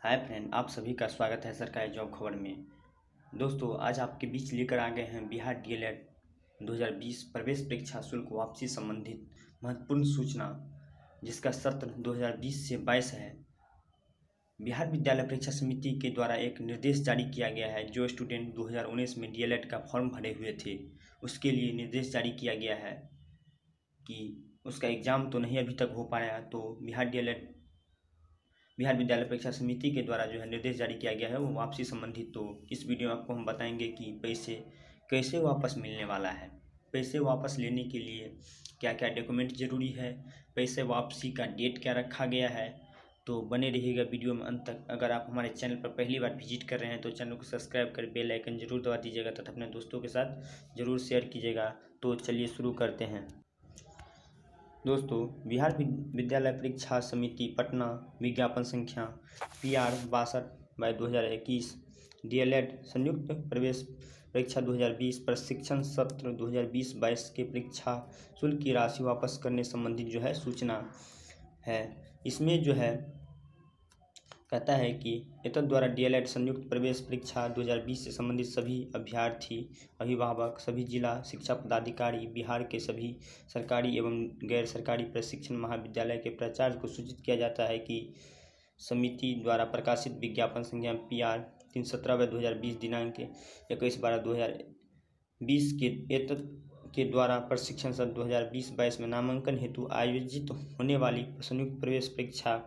Hi friend, आप सभी का स्वागत है सरकारी जॉब खबर में। दोस्तों, आज आपके बीच लेकर आ गए हैं बिहार डीएलएड 2020 प्रवेश परीक्षा शुल्क वापसी संबंधित महत्वपूर्ण सूचना, जिसका सत्र 2020 से 22 है। बिहार विद्यालय परीक्षा समिति के द्वारा एक निर्देश जारी किया गया है। जो स्टूडेंट 2019 में डीएलएड का फॉर्म भरे हुए थे, उसके लिए निर्देश जारी किया गया है कि उसका एग्ज़ाम तो नहीं अभी तक हो पाया, तो बिहार विद्यालय परीक्षा समिति के द्वारा जो है निर्देश जारी किया गया है वो वापसी संबंधित। तो इस वीडियो में आपको हम बताएंगे कि पैसे कैसे वापस मिलने वाला है, पैसे वापस लेने के लिए क्या क्या डॉक्यूमेंट ज़रूरी है, पैसे वापसी का डेट क्या रखा गया है। तो बने रहिएगा वीडियो में अंत तक। अगर आप हमारे चैनल पर पहली बार विजिट कर रहे हैं तो चैनल को सब्सक्राइब कर बेल आइकन जरूर दबा दीजिएगा तथा अपने दोस्तों के साथ ज़रूर शेयर कीजिएगा। तो चलिए शुरू करते हैं। दोस्तों, बिहार विद्यालय परीक्षा समिति पटना विज्ञापन संख्या PR 62/2021 डीएलएड संयुक्त प्रवेश परीक्षा 2020 प्रशिक्षण सत्र 2020-22 के परीक्षा शुल्क की राशि वापस करने संबंधित जो है सूचना है। इसमें जो है कहता है कि एतद द्वारा डीएलएड संयुक्त प्रवेश परीक्षा 2020 से संबंधित सभी अभ्यर्थी, अभिभावक, सभी जिला शिक्षा पदाधिकारी, बिहार के सभी सरकारी एवं गैर सरकारी प्रशिक्षण महाविद्यालय के प्राचार्य को सूचित किया जाता है कि समिति द्वारा प्रकाशित विज्ञापन संख्या PR 317/2020 दिनांक 21/12/2020 के एतद के द्वारा प्रशिक्षण सत्र 2020-22 में नामांकन हेतु आयोजित होने वाली संयुक्त प्रवेश परीक्षा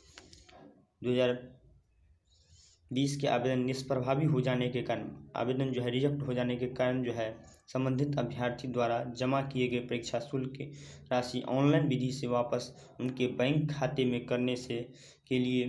2020 के आवेदन निष्प्रभावी हो जाने के कारण, आवेदन जो है रिजेक्ट हो जाने के कारण जो है संबंधित अभ्यर्थी द्वारा जमा किए गए परीक्षा शुल्क की राशि ऑनलाइन विधि से वापस उनके बैंक खाते में करने के लिए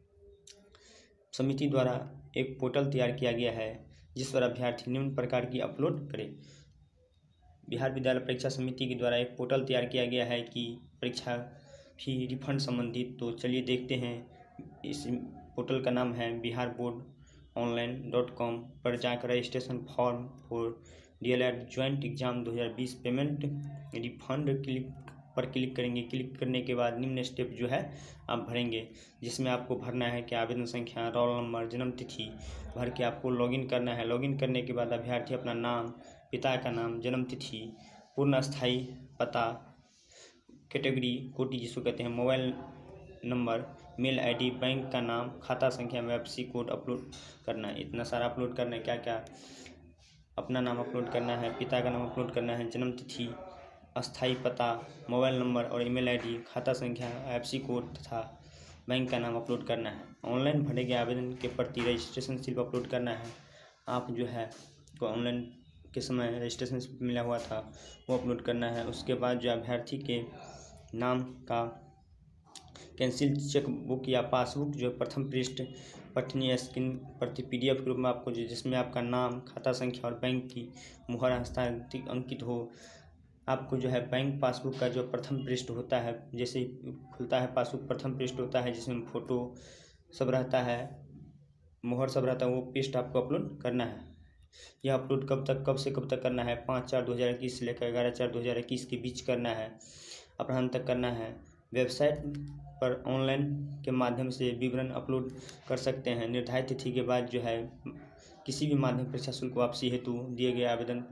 समिति द्वारा एक पोर्टल तैयार किया गया है, जिस पर अभ्यर्थी निम्न प्रकार की अपलोड करें। बिहार विद्यालय परीक्षा समिति के द्वारा एक पोर्टल तैयार किया गया है कि परीक्षा फी रिफंड संबंधित। तो चलिए देखते हैं। इस पोर्टल का नाम है biharboardonline.com पर जाकर registration form for DElEd joint exam 2020 payment refund click करेंगे। क्लिक करने के बाद निम्न स्टेप जो है आप भरेंगे, जिसमें आपको भरना है कि आवेदन संख्या, रोल नंबर, जन्म तिथि भर के आपको लॉगिन करना है। लॉगिन करने के बाद अभ्यर्थी अपना नाम, पिता का नाम, जन्म तिथि, पूर्ण स्थायी पता, कैटेगरी कोटि जिसको कहते हैं, mobile number, mail ID, bank का नाम, खाता संख्या में IFSC कोड अपलोड करना है। इतना सारा अपलोड करना है। क्या क्या अपना नाम अपलोड करना है, पिता का नाम अपलोड करना है, जन्म तिथि, अस्थायी पता, मोबाइल नंबर और ईमेल आईडी, खाता संख्या, IFSC कोड तथा बैंक का नाम अपलोड करना है। ऑनलाइन भरे गए आवेदन के प्रति रजिस्ट्रेशन स्लिप अपलोड करना है। आप जो है को ऑनलाइन के समय रजिस्ट्रेशन स्लिप मिला हुआ था वो अपलोड करना है। उसके बाद जो अभ्यर्थी के नाम का कैंसिल चेक बुक या पासबुक जो प्रथम पृष्ठ पठनीय स्क्रीन प्रति PDF के रूप में आपको जिसमें आपका नाम, खाता संख्या और बैंक की मुहर हस्ताक्षर अंकित हो। आपको जो है बैंक पासबुक का जो प्रथम पृष्ठ होता है, जैसे खुलता है पासबुक, प्रथम पृष्ठ होता है जिसमें फ़ोटो सब रहता है, मुहर सब रहता है, वो पृष्ठ आपको अपलोड करना है। यह अपलोड कब से कब तक करना है? 5/4/2021 से लेकर 11/4/2021 के बीच करना है, अपराह्न तक करना है। वेबसाइट पर ऑनलाइन के माध्यम से विवरण अपलोड कर सकते हैं। निर्धारित तिथि के बाद जो है किसी भी माध्यमिक परीक्षा शुल्क वापसी हेतु दिए गए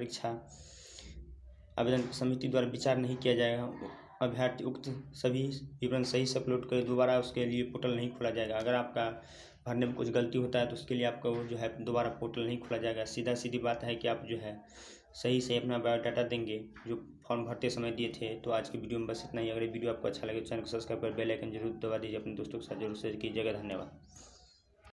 आवेदन समिति द्वारा विचार नहीं किया जाएगा। अभ्यर्थी उक्त सभी विवरण सही से अपलोड करें, दोबारा उसके लिए पोर्टल नहीं खोला जाएगा। अगर आपका भरने में कुछ गलती होता है तो उसके लिए आपको जो है दोबारा पोर्टल नहीं खोला जाएगा। सीधी बात है कि आप जो है सही से अपना बायोडाटा देंगे जो फॉर्म भरते समय दिए थे। तो आज की वीडियो में बस इतना ही। अगर वीडियो आपको अच्छा लगे तो चैनल को सब्सक्राइब कर बेल आइकन जरूर दबा दीजिए। अपने दोस्तों के साथ जरूर शेयर कीजिएगा। धन्यवाद।